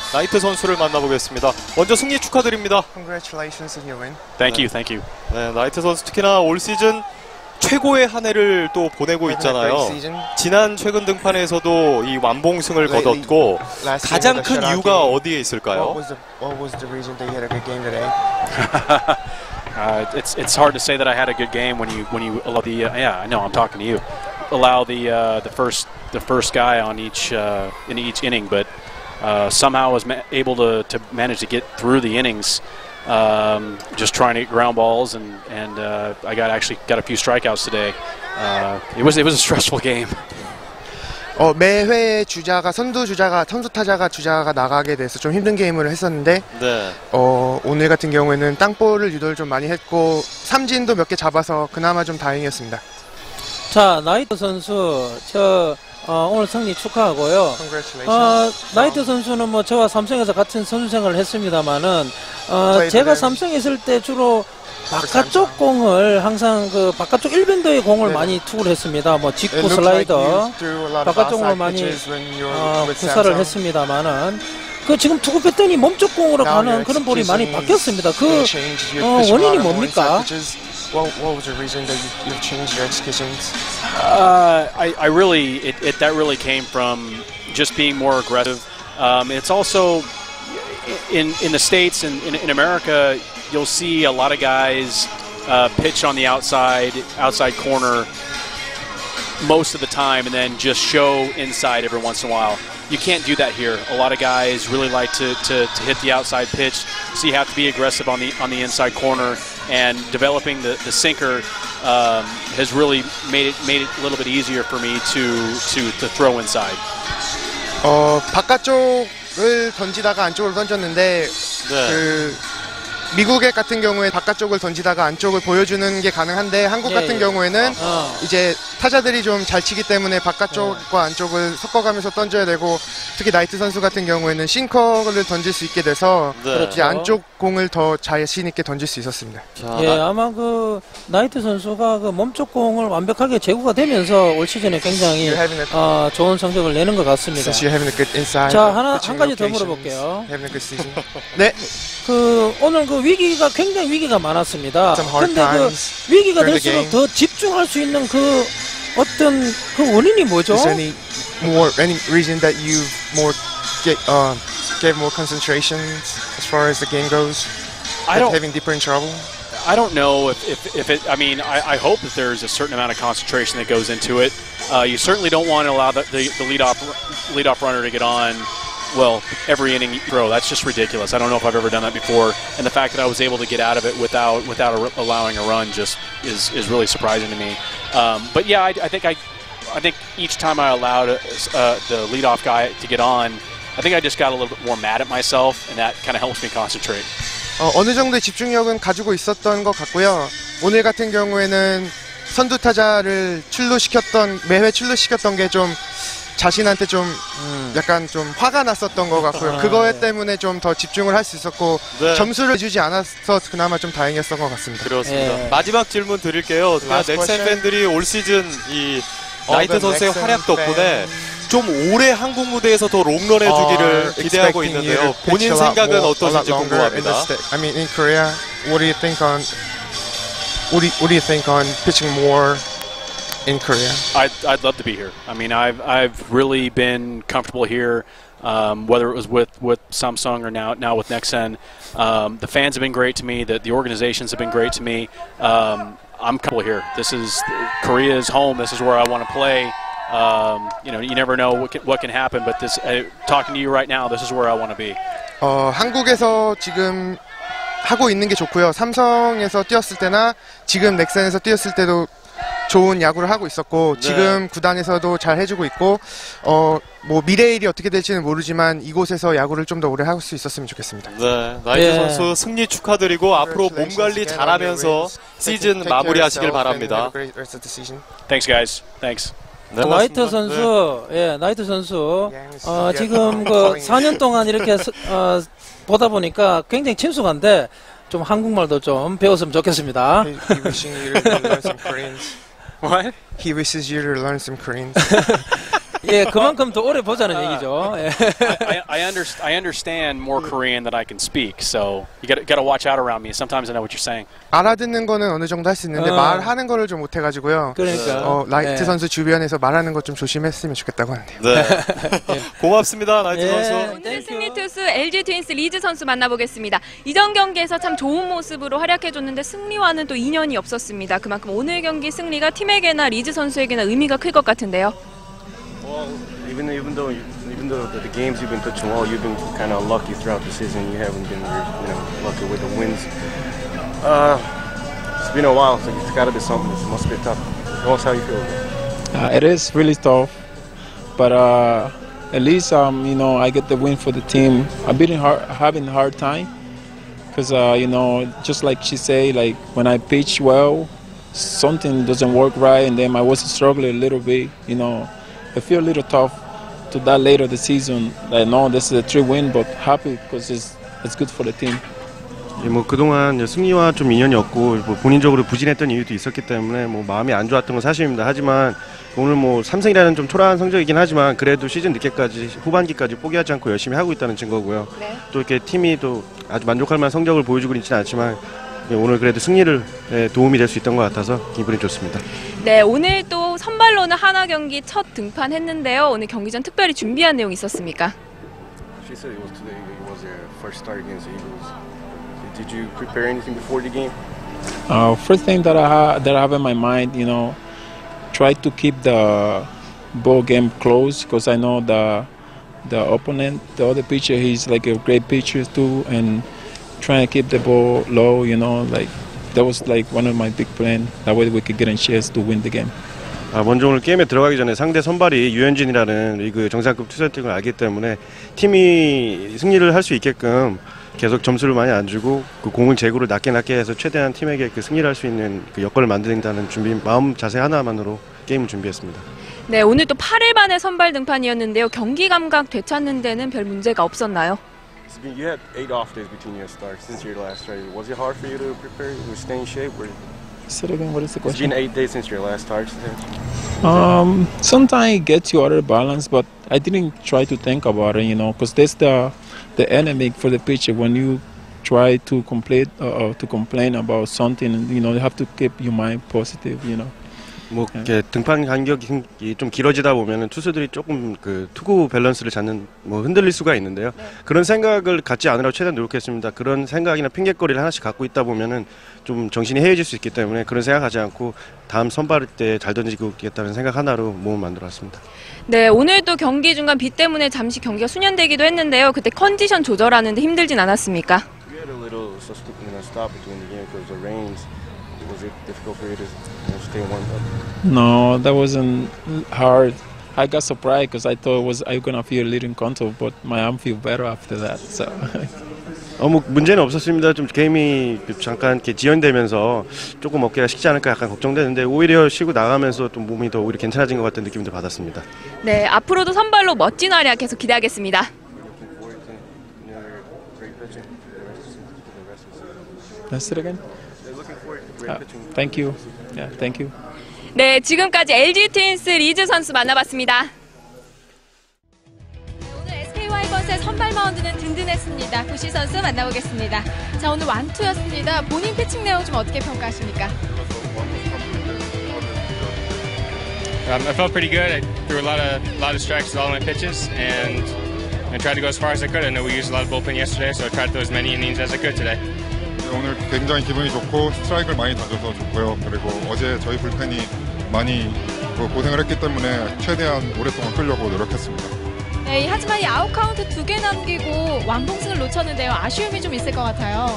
나이트 선수를 만나보겠습니다. 먼저 승리 축하드립니다. Congratulations on your win. Thank you, thank you. 네, 나이트 선수 특히나 올 시즌 최고의 한 해를 또 보내고 있잖아요. 지난 최근 등판에서도 이 완봉승을 거뒀고 가장 큰 이유가 어디에 있을까요? What was the reason that you had a good game today? It's hard to say that I had a good game when you allow the yeah, I know I'm talking to you. Allow the first guy on each in each inning, but somehow was able to manage to get through the innings. Just trying to get ground balls, and I actually got a few strikeouts today. It was a stressful game. 매회 선두 타자가 주자가 나가게 돼서 좀 힘든 게임을 했었는데 네. 오늘 같은 경우에는 땅볼을 유도를 좀 많이 했고 삼진도 몇 개 잡아서 그나마 좀 다행이었습니다. 자, 나이트 선수 오늘 승리 축하하고요. 나이트 선수는 뭐 저와 삼성에서 같은 선수 생활을 했습니다만은 제가 삼성에 있을 때 주로 바깥쪽 공을 항상 그 바깥쪽 1밴더의 공을 많이 투구를 했습니다. 뭐 직구 슬라이더 바깥쪽으로 많이 구사를 했습니다만은 그 지금 투구 패턴이 몸쪽 공으로 가는 그런 볼이 많이 바뀌었습니다. 그 원인이 뭡니까? What was the reason that you've changed your executions? I really that really came from just being more aggressive. It's also in the States and in America, you'll see a lot of guys pitch on the outside corner most of the time, and then just show inside every once in a while. You can't do that here. A lot of guys really like to hit the outside pitch, so you have to be aggressive on the inside corner. And developing the sinker has really made it a little bit easier for me to throw inside. 바깥쪽을 던지다가 안쪽으로 던졌는데 그 미국의 같은 경우에 바깥쪽을 던지다가 안쪽을 보여주는 게 가능한데 한국 같은 경우에는 이제 타자들이 좀 잘 치기 때문에 바깥쪽과 안쪽을 섞어가면서 던져야 되고 특히 나이트 선수 같은 경우에는 싱커를 던질 수 있게 돼서 이제 안쪽 공을 더 자신 있게 던질 수 있었습니다. 예, 아마 그 나이트 선수가 그 몸쪽 공을 완벽하게 제구가 되면서 올 시즌에 굉장히 좋은 성적을 내는 것 같습니다. 자, 한 가지 더 물어볼게요. 네. 그 오늘 그 굉장히 위기가 많았습니다. 근데 그 위기가 될수록 더 집중할 수 있는 그 어떤 그 원인이 뭐죠? Is there any reason that you gave more concentration as far as the game goes? Having deeper in trouble? I don't know if it. I mean, I hope that there's a certain amount of concentration that goes into it. You certainly don't want to allow the leadoff runner to get on. Well, every inning you throw, that's just ridiculous. I don't know if I've ever done that before, and the fact that I was able to get out of it without allowing a run just is really surprising to me. But yeah, I think each time I allowed the leadoff guy to get on, I think I just got a little bit more mad at myself, and that kind of helps me concentrate. 어느 정도의 집중력은 가지고 있었던 것 같고요. 오늘 같은 경우에는 선두 타자를 매회 출루시켰던 게 좀 자신한테 좀 약간 좀 화가 났었던 것 같고요. 그거에 때문에 좀 더 집중을 할 수 있었고 점수를 주지 않아서 그나마 좀 다행이었던 것 같습니다. 그렇습니다. 마지막 질문 드릴게요. 넥센 팬들이 올 시즌 이 나이트 선수의 활약 덕분에 좀 오래 한국 무대에서 더 롱런 해주기를 기대하고 있는데요. 본인 생각은 어떠신지 궁금합니다. I mean, in Korea, what do you think on pitching more? In Korea, I'd love to be here. I mean, I've really been comfortable here, whether it was with Samsung or now with Nexen. The fans have been great to me. The organizations have been great to me. I'm comfortable here. Korea is home. This is where I want to play. You never know what can happen. But talking to you right now, this is where I want to be. 한국에서 지금 하고 있는 게 좋고요. 삼성에서 뛰었을 때나 지금 넥센에서 뛰었을 때도 좋은 야구를 하고 있었고 지금 구단에서도 잘 해주고 있고 뭐 미래의 일이 어떻게 될지는 모르지만 이곳에서 야구를 좀 더 오래 할 수 있었으면 좋겠습니다. 네, 나이트 선수 승리 축하드리고 앞으로 몸 관리 잘하면서 시즌 마무리하시길 바랍니다. Thanks, guys. Thanks. 네, 나이트 선수, 나이트 선수 지금 그 4년 동안 이렇게 보다 보니까 굉장히 친숙한데 좀 한국말도 좀 배웠으면 좋겠습니다. He wishing you to learn some Korean. What? He wishes you to learn some Korean. 예, 그만큼 더 오래 보자는 얘기죠. 예. I understand more Korean than I can speak, so you gotta watch out around me. Sometimes I know what you're saying. 알아듣는 거는 어느 정도 할 수 있는데 말하는 거를 좀 못해가지고요. 그러니까 라이트 선수 주변에서 말하는 거 좀 조심했으면 좋겠다고 하네요. 네. 고맙습니다, 라이트 선수. 오늘 승리 투수 LG 트윈스 리즈 선수 만나보겠습니다. 이전 경기에서 참 좋은 모습으로 활약해줬는데 승리와는 또 인연이 없었습니다. 그만큼 오늘 경기 승리가 팀에게나 리즈 선수에게나 의미가 클 것 같은데요. Well, even though the games you've been pitching well, you've been kind of lucky throughout the season. You haven't been, lucky with the wins. It's been a while, so it's got to be something. It must be tough. Tell us how you feel. It is really tough, but at least I get the win for the team. I've been having a hard time because just like she say, like when I pitch well, something doesn't work right, and then I was struggling a little bit. I feel a little tough to that later the season. I know this is a 3-win, but happy because it's good for the team. 뭐 그동안 승리와 좀 인연이 없고 뭐 본인적으로 부진했던 이유도 있었기 때문에 뭐 마음이 안 좋았던 건 사실입니다. 하지만 오늘 뭐 3승이라는 좀 초라한 성적이긴 하지만 그래도 시즌 늦게까지 후반기까지 포기하지 않고 열심히 하고 있다는 증거고요. 네. 또 이렇게 팀이 또 아주 만족할 만한 성적을 보여주고 있지는 않지만 오늘 그래도 승리를 도움이 될 수 있던 것 같아서 기분이 좋습니다. 네, 오늘 또 선발로는 하나 경기 첫 등판했는데요. 오늘 경기 전 특별히 준비한 내용 있었습니까? She said it was today. It was their first start against the Eagles. Did you prepare anything before the game? First thing that I have in my mind, try to keep the ball game close because I know the opponent, the other pitcher, he's like a great pitcher too, and trying to keep the ball low. Like that was like one of my big plans. That way we could get a chance to win the game. 먼저 오늘 게임에 들어가기 전에 상대 선발이 유현진이라는 리그 정상급 투수였던 걸 알기 때문에 팀이 승리를 할 수 있게끔 계속 점수를 많이 안 주고 그 공을 제구를 낮게 해서 최대한 팀에게 그 승리를 할 수 있는 그 여건을 만든다는 마음 자세 하나만으로 게임을 준비했습니다. 네, 오늘 또 8일 만에 선발 등판이었는데요. 경기 감각 되찾는 데는 별 문제가 없었나요? You had 8 off days between your starts since your last start. Was it hard for you to prepare to stay in shape? Say it again. What is the It's question? been 8 days since your last start. Sometimes it gets you out of balance, but I didn't try to think about it, because that's the enemy for the pitcher. When you try to complain about something, you have to keep your mind positive, 뭐 이렇게 등판 간격이 좀 길어지다 보면은 투수들이 조금 그 투구 밸런스를 찾는 뭐 흔들릴 수가 있는데요. 그런 생각을 갖지 않으라고 최대한 노력했습니다. 그런 생각이나 핑계거리를 하나씩 갖고 있다 보면은 좀 정신이 해이해질 수 있기 때문에 그런 생각하지 않고 다음 선발 때 잘 던지고 있겠다는 생각 하나로 몸을 만들어왔습니다. 네, 오늘 또 경기 중간 비 때문에 잠시 경기가 수년되기도 했는데요. 그때 컨디션 조절하는데 힘들진 않았습니까? We had a little stop between the game because the rains. Was it difficult for you to stay warmed up? No, that wasn't hard. I got surprised because I thought I was gonna feel a little uncomfortable, but my arm feel better after that. So. 뭐 문제는 없었습니다. 좀 게임이 잠깐 이렇게 지연되면서 조금 어깨가 식지 않을까 약간 걱정되는데 오히려 쉬고 나가면서 또 몸이 더 오히려 괜찮아진 것 같은 느낌도 받았습니다. 네, 앞으로도 선발로 멋진 활약 계속 기대하겠습니다. Let's do it again. Thank you. Yeah, thank you. 네, 지금까지 LG 트윈스 리즈 선수 만나봤습니다. 오늘 SK 와이번스의 선발 마운드는 든든했습니다. 구시 선수 만나보겠습니다. 자, 오늘 완투였습니다. 본인 피칭 내용 좀 어떻게 평가하십니까? I felt pretty good. I threw a lot of strikes with all my pitches, and I tried to go as far as I could. I know we used a lot of bullpen yesterday, so I tried to throw as many innings as I could today. 오늘 굉장히 기분이 좋고 스트라이크를 많이 던져서 좋고요. 그리고 어제 저희 불펜이 많이 고생을 했기 때문에 최대한 오랫동안 끌려고 노력했습니다. 네, 하지만 이 아웃 카운트 2개 남기고 완봉승을 놓쳤는데요. 아쉬움이 좀 있을 것 같아요.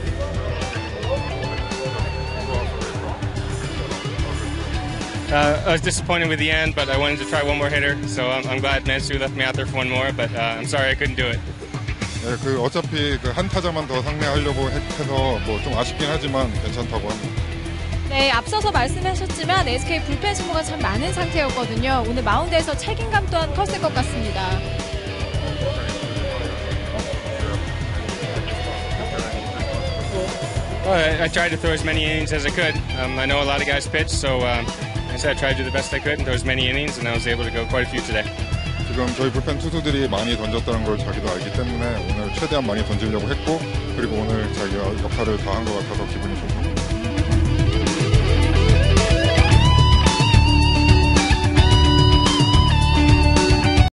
I was disappointed with the end, but I wanted to try one more hitter, so I'm glad Mansu left me out there for one more, but I'm sorry I couldn't do it. 네, 어차피 한 타자만 더 상대하려고 해서 뭐 좀 아쉽긴 하지만 괜찮다고 합니다. 네, 앞서서 말씀하셨지만 SK 불펜 소모가 참 많은 상태였거든요. 오늘 마운드에서 책임감 또한 컸을 것 같습니다. Well, I tried to throw as many innings as I could. I know a lot of guys pitch, so I said I tried to do the best I could and throw as many innings, and I was able to go quite a few today. 지금 저희 불펜 투수들이 많이 던졌다는 걸 자기도 알기 때문에 오늘 최대한 많이 던지려고 했고 그리고 오늘 자기가 역할을 다한 것 같아서 기분이 좋습니다.